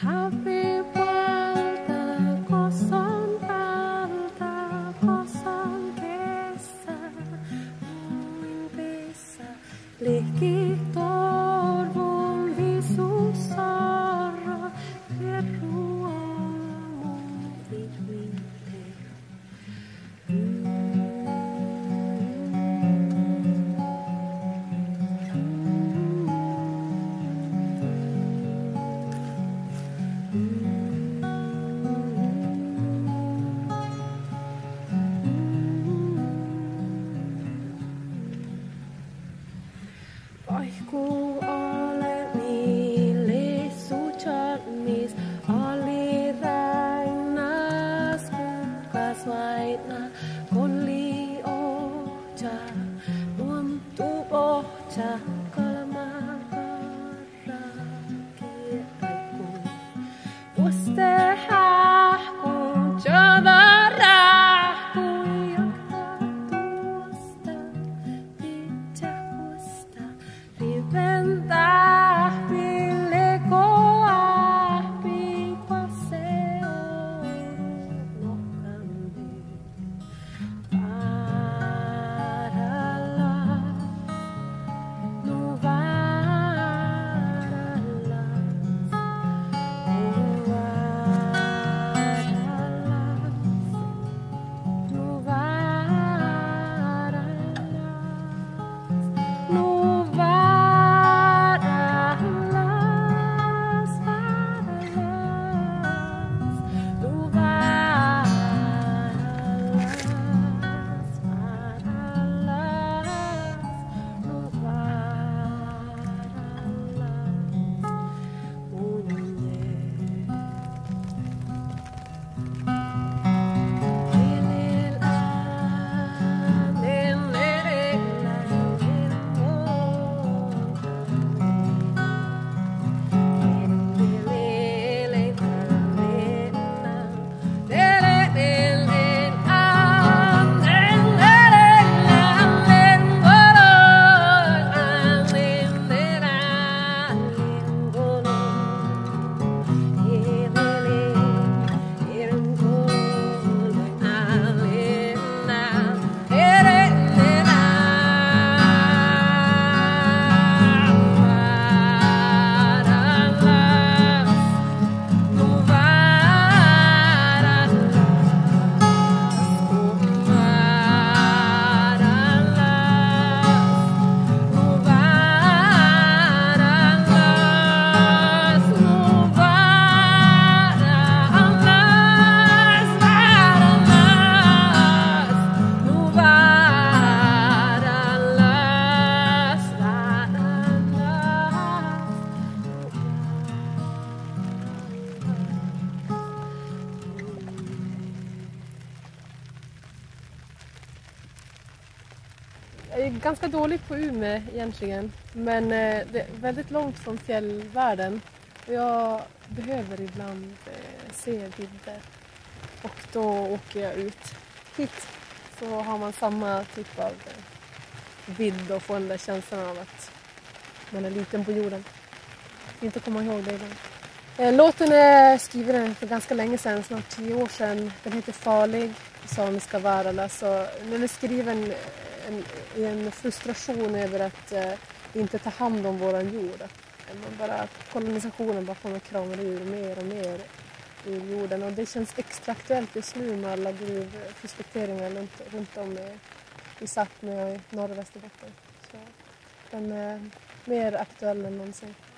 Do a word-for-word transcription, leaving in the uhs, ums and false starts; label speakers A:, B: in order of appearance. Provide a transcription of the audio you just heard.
A: Jag är ganska dålig på Umeå egentligen, men det är väldigt långt från fjällvärlden och jag behöver ibland se bilder och då åker jag ut hit, så har man samma typ av vidd och får den där känslan av att man är liten på jorden. Jag kan inte komma ihåg det ibland. Låten är skriven för ganska länge sedan, snart tio år sedan. Den heter Farlig, samiska Värala. Så den är skriven en, i en frustration över att eh, inte ta hand om våran jord. Att man bara, kolonisationen bara kommer kramar ur mer och mer ur jorden. Och det känns extra aktuellt just nu med alla gruvprospekteringar runt, runt om i, i Sápmi och i norra Västerbotten. Så den är mer aktuell än någonsin.